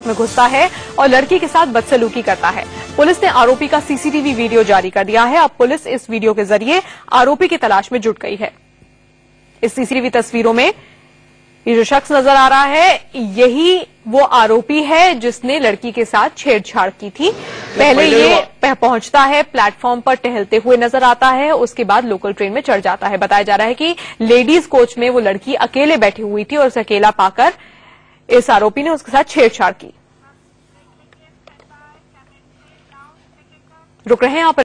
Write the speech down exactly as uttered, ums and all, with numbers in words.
में घुसता है और लड़की के साथ बदसलूकी करता है। पुलिस ने आरोपी का सीसीटीवी वीडियो जारी कर दिया है। अब पुलिस इस वीडियो के जरिए आरोपी की तलाश में जुट गई है। इस सीसीटीवी तस्वीरों में ये जो शख्स नजर आ रहा है, यही वो आरोपी है जिसने लड़की के साथ छेड़छाड़ की थी। पहले ये पहुंचता है, प्लेटफॉर्म पर टहलते हुए नजर आता है, उसके बाद लोकल ट्रेन में चढ़ जाता है। बताया जा रहा है कि लेडीज कोच में वो लड़की अकेले बैठी हुई थी और उसे अकेला पाकर इस आरोपी ने उसके साथ छेड़छाड़ की। रुक रहे हैं आप।